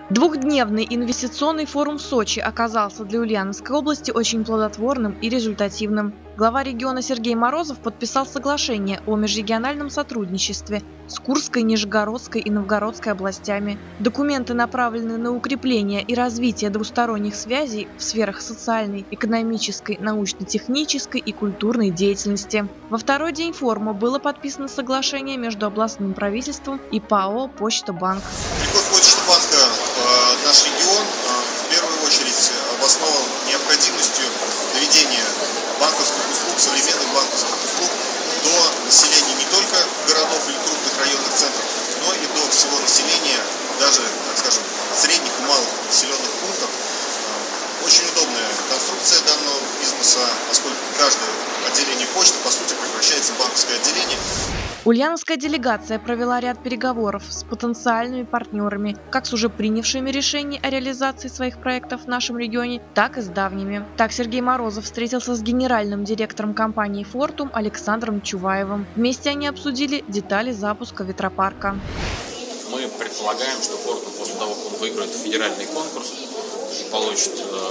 Двухдневный инвестиционный форум в Сочи оказался для Ульяновской области очень плодотворным и результативным. Глава региона Сергей Морозов подписал соглашение о межрегиональном сотрудничестве с Курской, Нижегородской и Новгородской областями. Документы направлены на укрепление и развитие двусторонних связей в сферах социальной, экономической, научно-технической и культурной деятельности. Во второй день форума было подписано соглашение между областным правительством и ПАО «Почта Банк». Приход Почта Банка в наш регион в первую очередь обоснован необходимостью доведения банковских услуг, современных банковских услуг до населения не только городов или крупных районных центров, но и до всего населения, даже, так скажем, средних и малых населенных пунктов. Очень удобная конструкция данного бизнеса, поскольку каждое отделение почты, по сути, превращается в банковское отделение. Ульяновская делегация провела ряд переговоров с потенциальными партнерами, как с уже принявшими решение о реализации своих проектов в нашем регионе, так и с давними. Так Сергей Морозов встретился с генеральным директором компании «Фортум» Александром Чуваевым. Вместе они обсудили детали запуска ветропарка. Мы предполагаем, что «Фортум» после того, как он выиграет федеральный конкурс и получит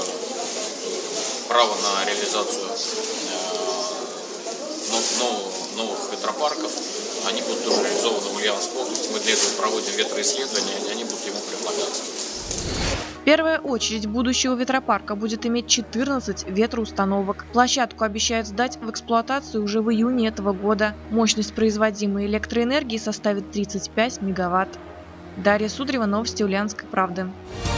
право на реализацию новых ветропарков, они будут уже реализованы в Ульяновской области. Мы для этого проводим ветроисследования, и они будут ему предлагаться. В первую очередь будущего ветропарка будет иметь 14 ветроустановок. Площадку обещают сдать в эксплуатацию уже в июне этого года. Мощность производимой электроэнергии составит 35 мегаватт. Дарья Судрева, новости Ульяновской правды.